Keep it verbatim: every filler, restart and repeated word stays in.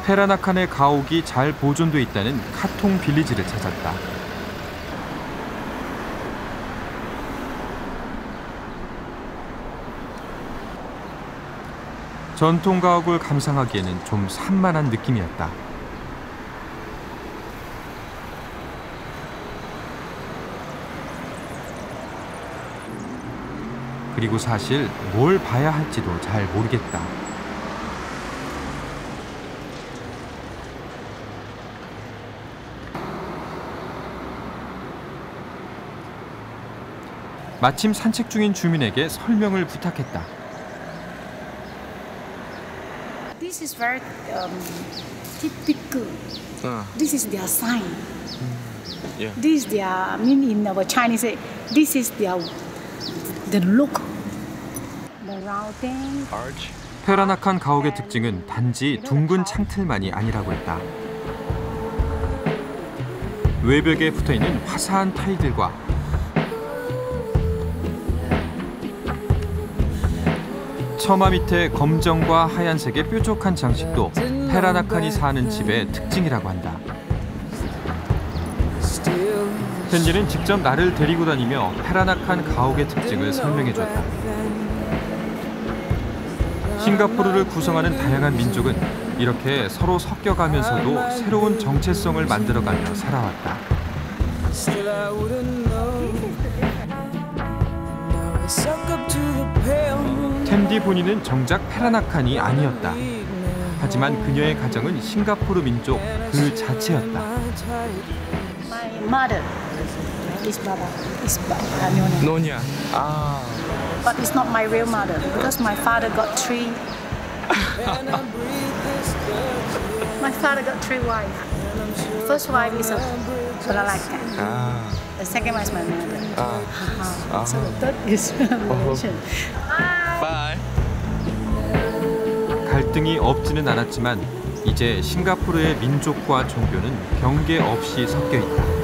페라나칸의 가옥이 잘 보존돼 있다는 카통 빌리지를 찾았다. 전통 가옥을 감상하기에는 좀 산만한 느낌이었다. 그리고 사실 뭘 봐야 할지도 잘 모르겠다. 마침 산책 중인 주민에게 설명을 부탁했다. This is very um, typical. Uh, This is their sign. yeah. This is their, I mean in our Chinese, this is their the look. The round thing. Arch. 페라나칸 가옥의 특징은 단지 둥근 창틀만이 아니라고 했다. 외벽에 붙어있는 화사한 타일들과 처마 밑에 검정과 하얀색의 뾰족한 장식도 페라나칸이 사는 집의 특징이라고 한다. 헨리는 직접 나를 데리고 다니며 페라나칸 가옥의 특징을 설명해줬다. 싱가포르를 구성하는 다양한 민족은 이렇게 서로 섞여가면서도 새로운 정체성을 만들어가며 살아왔다. 템디 본인은 정작 페라나칸이 아니었다. 하지만 그녀의 가정은 싱가포르 민족 그 자체였다. My mother is Baba, is Baba, Nyonya. Nonya. Ah. But it's not my real mother because my father got three. My father got three wives. First wife is a Malalakan. Ah. The second one is my mother. Ah. Uh-huh. So the third is Malaysian. Bye. 갈등이 없지는 않았지만 이제 싱가포르의 민족과 종교는 경계 없이 섞여 있다.